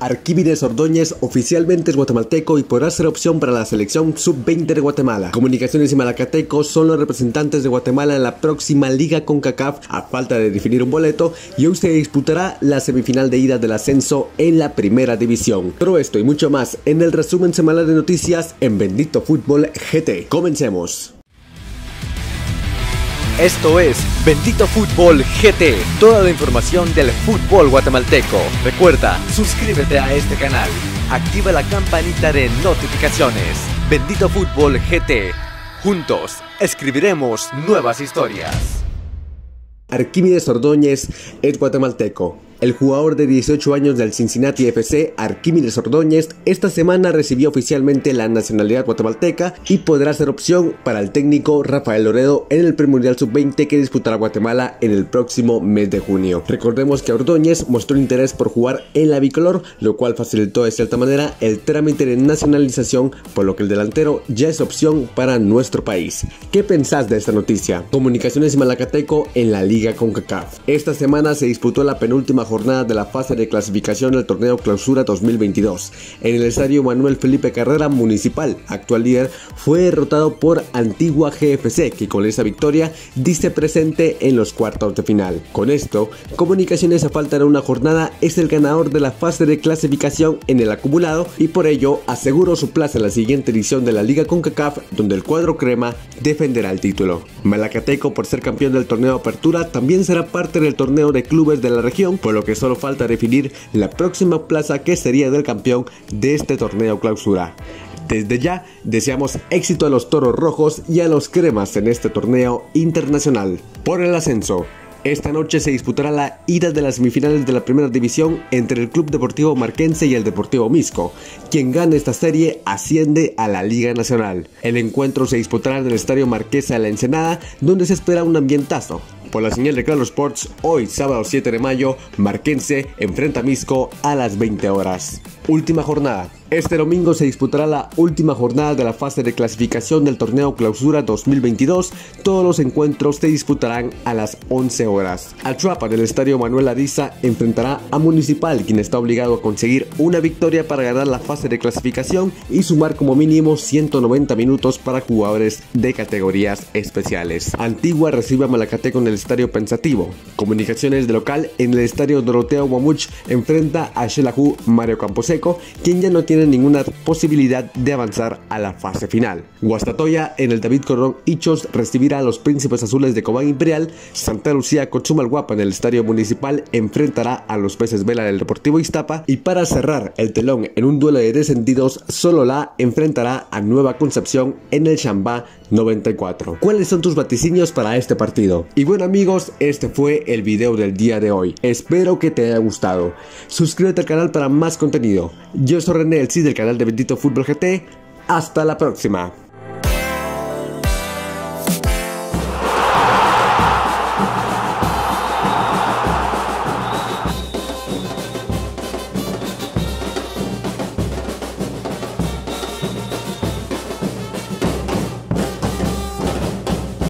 Arquímedes Ordóñez oficialmente es guatemalteco y podrá ser opción para la selección sub-20 de Guatemala. Comunicaciones y Malacateco son los representantes de Guatemala en la próxima Liga CONCACAF a falta de definir un boleto, y hoy se disputará la semifinal de ida del ascenso en la primera división. Todo esto y mucho más en el resumen semanal de noticias en Bendito Fútbol GT. Comencemos. Esto es Bendito Fútbol GT, toda la información del fútbol guatemalteco. Recuerda, suscríbete a este canal, activa la campanita de notificaciones. Bendito Fútbol GT, juntos escribiremos nuevas historias. Arquímedes Ordóñez es guatemalteco. El jugador de 18 años del Cincinnati FC, Arquímedes Ordóñez, esta semana recibió oficialmente la nacionalidad guatemalteca y podrá ser opción para el técnico Rafael Loredo en el premundial sub-20 que disputará Guatemala en el próximo mes de junio. Recordemos que Ordóñez mostró interés por jugar en la bicolor, lo cual facilitó de cierta manera el trámite de nacionalización, por lo que el delantero ya es opción para nuestro país. ¿Qué pensás de esta noticia? Comunicaciones y Malacateco en la Liga CONCACAF. Esta semana se disputó la penúltima jornada de la fase de clasificación del torneo Clausura 2022. En el estadio Manuel Felipe Carrera Municipal, actual líder, fue derrotado por Antigua GFC, que con esa victoria dice presente en los cuartos de final. Con esto, Comunicaciones a falta de una jornada es el ganador de la fase de clasificación en el acumulado y por ello aseguró su plaza en la siguiente edición de la Liga CONCACAF, donde el cuadro crema defenderá el título. Malacateco, por ser campeón del torneo Apertura, también será parte del torneo de clubes de la región, por lo que solo falta definir la próxima plaza que sería del campeón de este torneo Clausura. Desde ya deseamos éxito a los toros rojos y a los cremas en este torneo internacional. Por el ascenso, esta noche se disputará la ida de las semifinales de la primera división entre el Club Deportivo Marquense y el Deportivo Misco. Quien gane esta serie asciende a la Liga Nacional. El encuentro se disputará en el Estadio Marquesa de la Ensenada, donde se espera un ambientazo. Por la señal de Claro Sports, hoy sábado 7 de mayo, Marquense enfrenta a Misco a las 20 horas. Última jornada. Este domingo se disputará la última jornada de la fase de clasificación del torneo Clausura 2022. Todos los encuentros se disputarán a las 11 horas. Achuapa del estadio Manuel Ariza enfrentará a Municipal, quien está obligado a conseguir una victoria para ganar la fase de clasificación y sumar como mínimo 190 minutos para jugadores de categorías especiales. Antigua recibe a Malacateco en el estadio Pensativo. Comunicaciones de local en el estadio Doroteo Guamuch enfrenta a Xelajú Mario Camposeco, quien ya no tiene ninguna posibilidad de avanzar a la fase final. Guastatoya en el David Cordón Hichos recibirá a los Príncipes Azules de Cobán Imperial. Santa Lucía Cochumalguapa en el estadio Municipal enfrentará a los Peces Vela del Deportivo Iztapa, y para cerrar el telón en un duelo de descendidos, Sololá enfrentará a Nueva Concepción en el Chambá 94. ¿Cuáles son tus vaticinios para este partido? Y bueno amigos, este fue el video del día de hoy. Espero que te haya gustado. Suscríbete al canal para más contenido. Yo soy René, el CID del canal de Bendito Fútbol GT. Hasta la próxima.